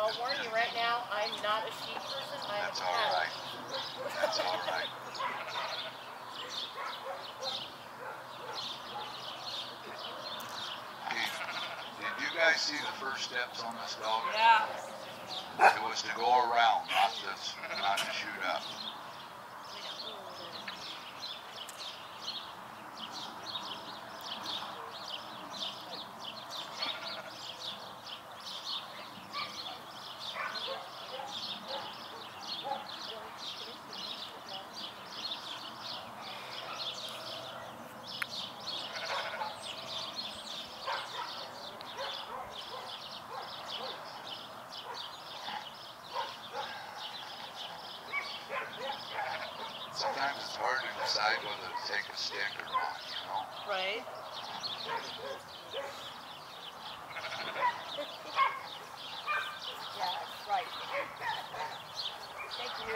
I'll warn you right now, I'm not a sheep person, I'm That's a all cattle. right. That's all right. Did you guys see the first steps on this dog? Yeah. It was to go around, not to shoot up. Sometimes it's hard to decide whether to take a stick or not, you know? Right. Yeah, right. Thank you.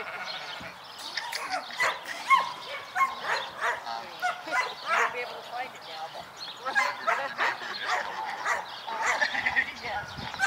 You won't be able to find it now, but. Yes.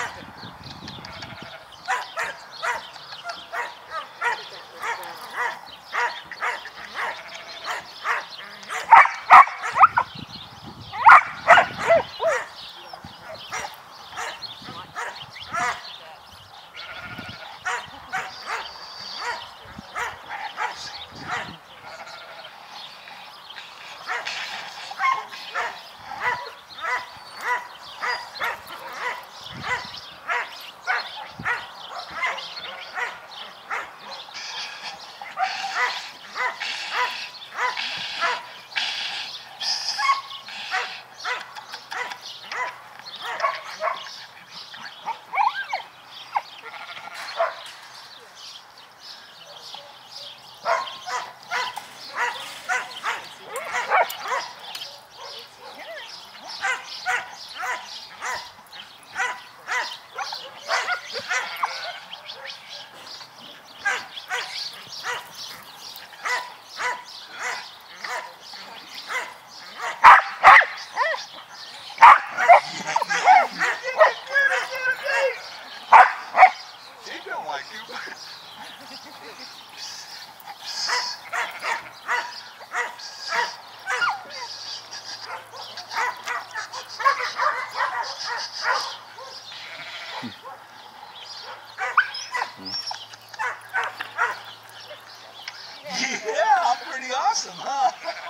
Yeah, pretty awesome, huh?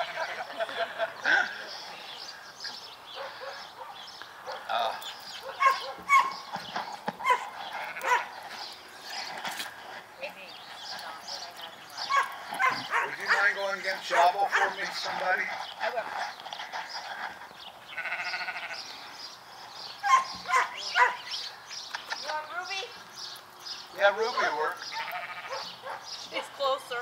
Would you mind going and getting Chavo for me, somebody? I will. You want Ruby? Yeah, Ruby will work. She's closer.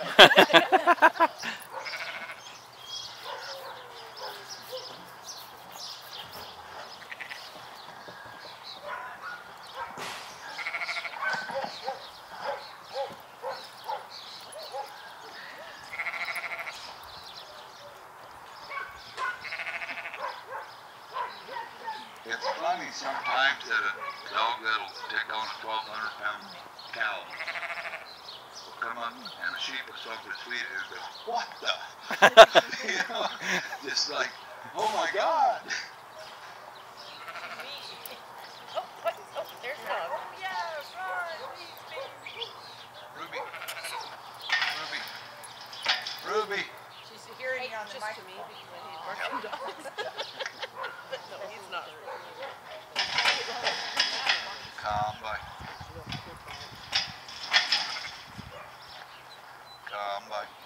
It's funny sometimes that a dog that'll take on a 1,200-pound cow will come up and a sheep will so sweet it goes, what the? You know, just like, oh my God. Oh, what? Oh, there's the dog. Yes, right. Ruby. Ruby. Ruby. She's hearing you on the mic. To me because I hate barking dogs. But no, he's not. Come by. Come by.